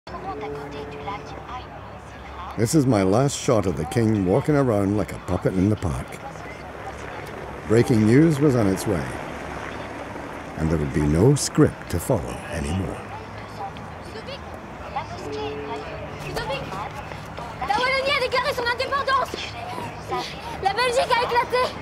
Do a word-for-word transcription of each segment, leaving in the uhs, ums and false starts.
This is my last shot of the king walking around like a puppet in the park. Breaking news was on its way, and there would be no script to follow anymore. La Wallonie a déclaré son indépendance. La Belgique a éclaté.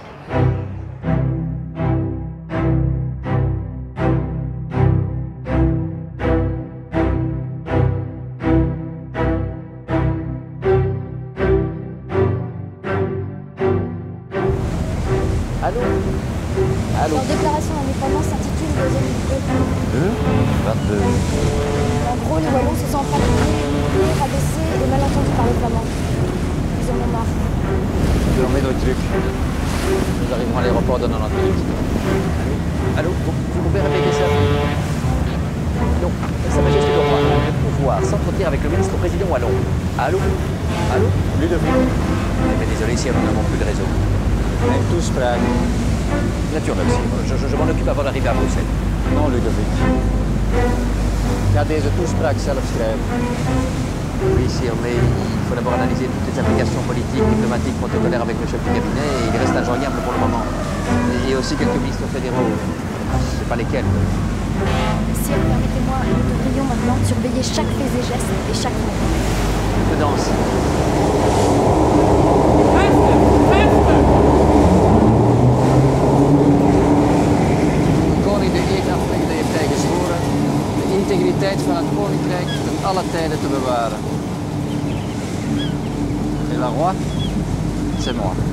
Allô? Allô? Leur déclaration d'indépendance s'intitule Deuxième deux vingt-deux. En gros, les Wallons se sentent fatigués, humiliés, rabaissés et mal entendus par les Flamands. Ils en ont marre. Je remets nos trucs. Nous arriverons à l'aéroport dans quatre-vingt-dix minutes. Allô? Vous, vous pouvez répéter ça? Donc, Sa Majesté le Roi de pouvoir s'entretenir avec le ministre-président wallon. Allô? Allô? Ludovic. Mais désolé si nous n'avons plus de réseau. Een toespraak. Natuurlijk, Simon. Je, je, je m'en occupe avant d'arriver à Bruxelles. Non, Ludovic. Ik ga deze toespraak zelf schrijven. Oui, sire, mais il faut d'abord analyser toutes les implications politiques, diplomatiques, protocolaires avec le chef du cabinet, et il reste injoignable pour le moment. Et aussi quelques ministres fédéraux. Je ne sais pas lesquels. Sire, permettez-moi, nous devrions maintenant surveiller chaque fait et geste et chaque mot. De danse. De integriteit van het koninkrijk ten alle tijden te bewaren. Et la roi, c'est moi.